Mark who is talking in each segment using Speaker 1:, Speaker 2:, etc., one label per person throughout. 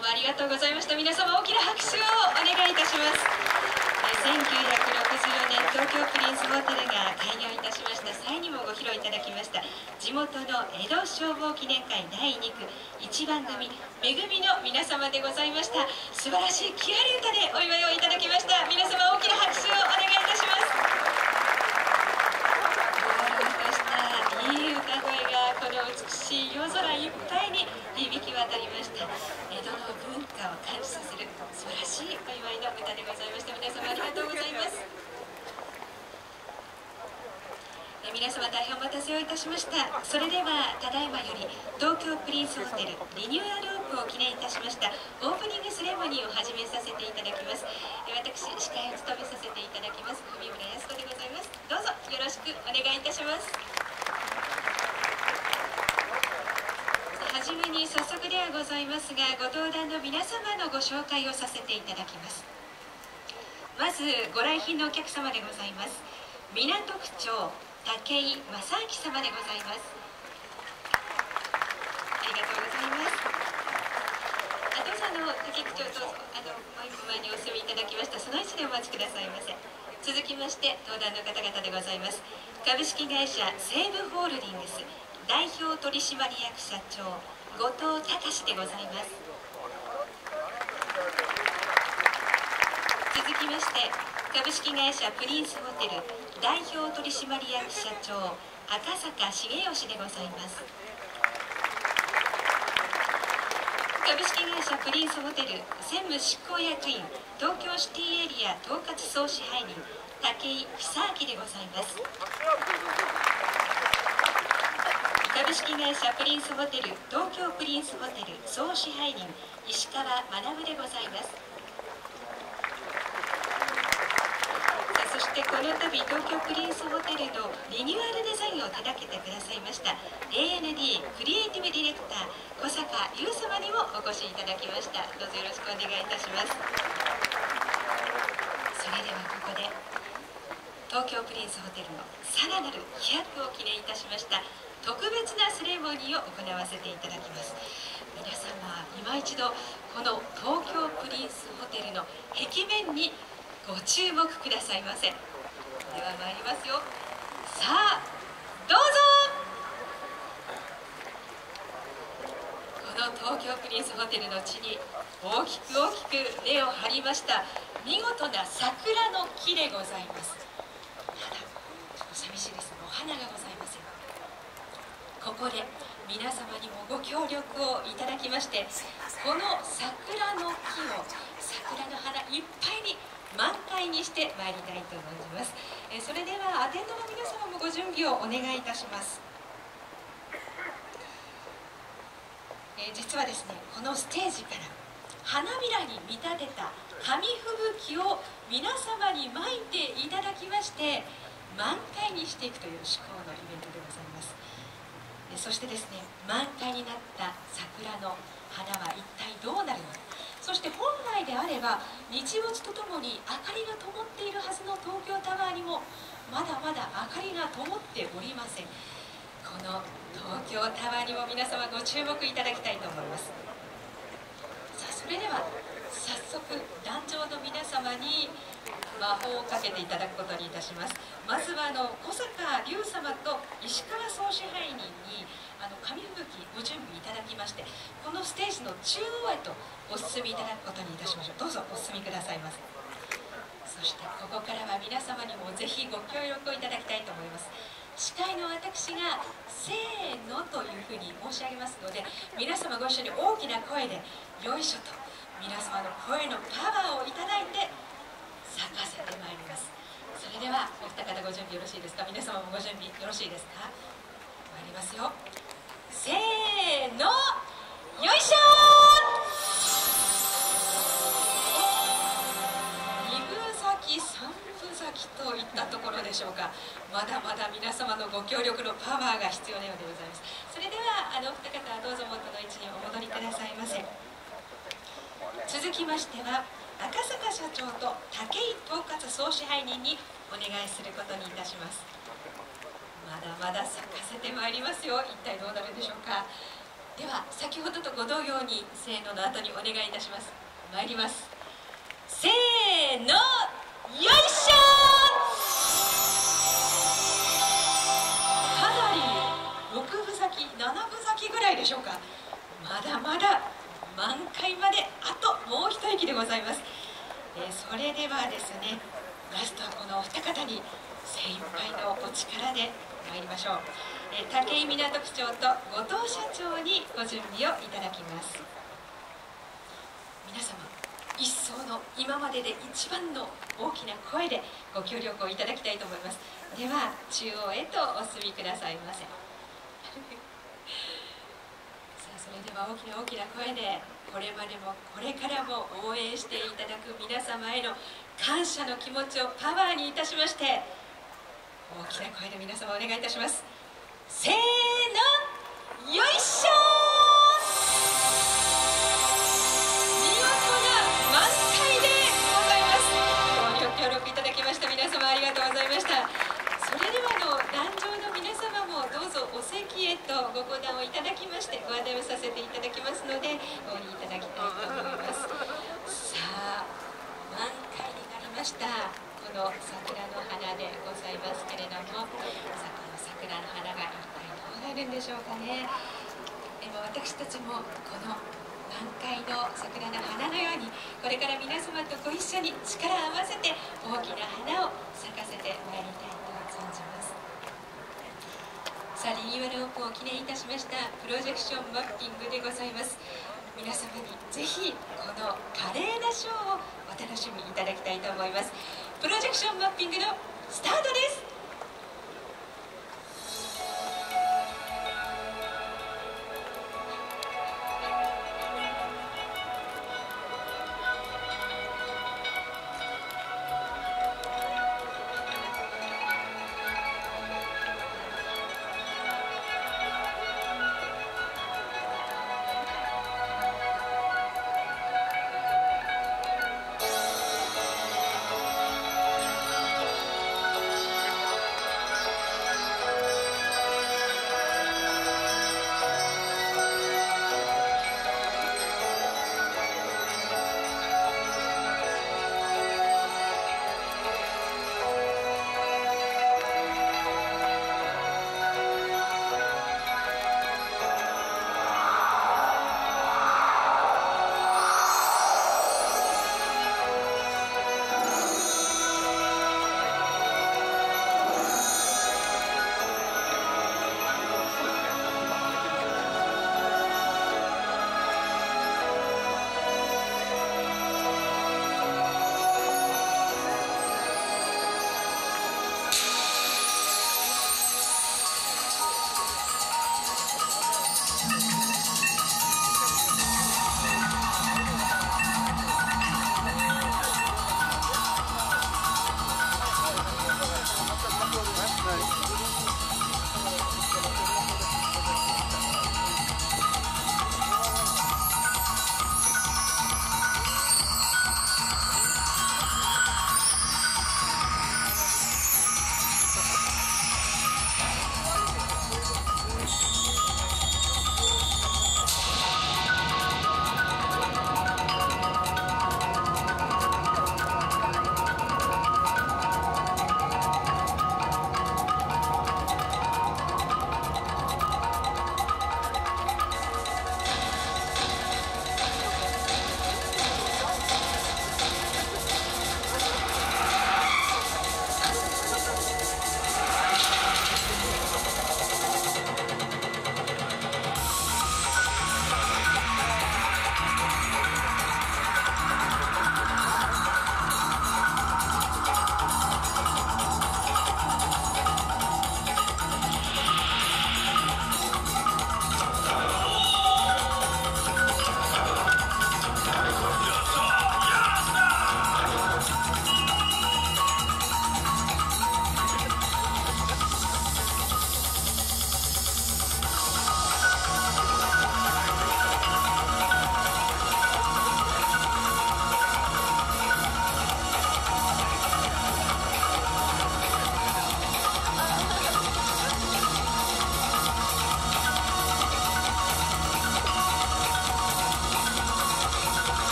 Speaker 1: もありがとうございました。皆様大きな拍手をお願いいたします。1964年東京プリンスホテルが開業いたしました際にもご披露いただきました地元の江戸消防記念会第2区1番組めぐみの皆様でございました。素晴らしい木遣り歌でお祝いをいただきました。皆様大きな拍手をお願いいたします。いい歌声がこの美しい夜空いっぱいに響き渡りました。江戸の文化を感じさせる素晴らしいお祝いの歌でございました。皆様ありがとうございます。皆様大変お待たせをいたしました。それではただいまより東京プリンスホテルリニューアルオープンを記念いたしましたオープニングセレモニーを始めさせていただきます。私司会を務めさせていただきます文村康子でございます。どうぞよろしくお願いいたします。はじめに早速ではございますがご登壇の皆様のご紹介をさせていただきます。まずご来賓のお客様でございます。港区長武井正明様でございます。ありがとうございます。どうぞ武井区長と前にお進みいただきましたその位置でお待ちくださいませ。続きまして登壇の方々でございます。株式会社西武ホールディングス代表取締役社長後藤隆でございます。続きまして株式会社プリンスホテル代表取締役社長赤坂重義でございます。株式会社プリンスホテル専務執行役員東京シティエリア統括総支配人武井久明でございます。株式会社プリンスホテル東京プリンスホテル総支配人石川学でございます。そしてこの度東京プリンスホテルのリニューアルデザインを手掛けてくださいました AND クリエイティブディレクター小坂優様にもお越しいただきました。どうぞよろしくお願いいたします。それではここで東京プリンスホテルのさらなる飛躍を記念いたしました特別なセレモニーを行わせていただきます。皆様今一度この東京プリンスホテルの壁面にご注目くださいませ。では参りますよ。さあどうぞ。この東京プリンスホテルの地に大きく大きく根を張りました見事な桜の木でございます。ただちょっと寂しいですがお花がございません。ここで皆様にもご協力をいただきましてこの桜の木を桜の花いっぱいに満開にしてまいりたいと思います。それではアテンドの皆様もご準備をお願いいたします。実はですねこのステージから花びらに見立てた紙吹雪を皆様にまいていただきまして満開にしていくという趣向のイベントでございます。そしてですね満開になった桜の花は一体どうなるのか。そして本来であれば日没とともに明かりが灯っているはずの東京タワーにもまだまだ明かりが灯っておりません。この東京タワーにも皆様ご注目いただきたいと思います。さあそれでは早速壇上の皆様に魔法をかけていただくことにいたします。まずは小坂龍様と石川総支配人に紙吹雪ご準備いただきましてこのステージの中央へとお進みいただくことにいたしましょう。どうぞお進みくださいませ。そしてここからは皆様にもぜひご協力をいただきたいと思います。司会の私がせーのというふうに申し上げますので皆様ご一緒に大きな声でよいしょと皆様の声のパワーをいただいて咲かせてまいります。それではお二方ご準備よろしいですか。皆様もご準備よろしいですか。参りますよ。せーのよいしょー。2分咲き3分咲きといったところでしょうか。まだまだ皆様のご協力のパワーが必要なようでございます。それではお二方はどうぞ元の位置にお戻りくださいませ。続きましては赤坂社長と武井統括総支配人にお願いすることにいたします。まだまだ咲かせてまいりますよ。一体どうなるでしょうか。 では先ほどとご同様にせーのの後にお願いいたします。参ります。せーの、よいしょー。かなり6分咲き7分咲きぐらいでしょうか。まだまだ満開まであともう一息でございます。それではですね、ラストはこのお二方に精一杯のお力で参りましょう。武井港区長と後藤社長にご準備をいただきます。皆様一層の今までで一番の大きな声でご協力をいただきたいと思います。では中央へとお進みくださいませ。さあ、それでは大きな大きな声でこれまでもこれからも応援していただく皆様への感謝の気持ちをパワーにいたしまして、大きな声で皆様お願いいたします。せーの、よいしょー。見事な満開でございます。ご協力いただきました皆様ありがとうございました。それでは壇上の皆様もどうぞお席へとご講談をいただきましてご案内をさせていただきますのでお降りいただきたいと思います。さあ、満開になりました。この桜の花でございますけれども、桜の花が一体どうなるんでしょうかね。でも私たちもこの満開の桜の花のようにこれから皆様とご一緒に力を合わせて大きな花を咲かせてまいりたいと存じます。さあ、リニューアルオープンを記念いたしましたプロジェクションマッピングでございます。皆様にぜひこの華麗なショーをお楽しみいただきたいと思います。プロジェクションマッピングのスタートです。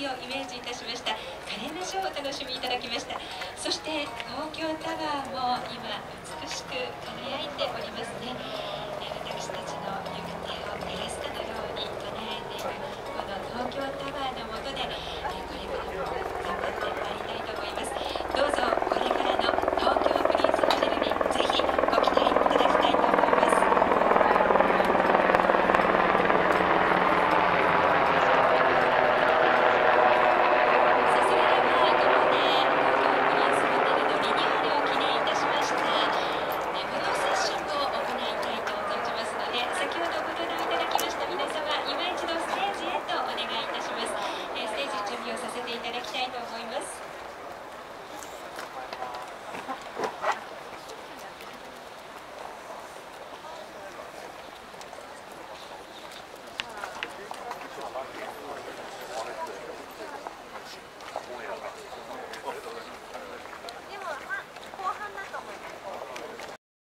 Speaker 1: 日をイメージいたしました可憐なショーをお楽しみいただきました。そして東京タワーも今美しく輝いておりますね。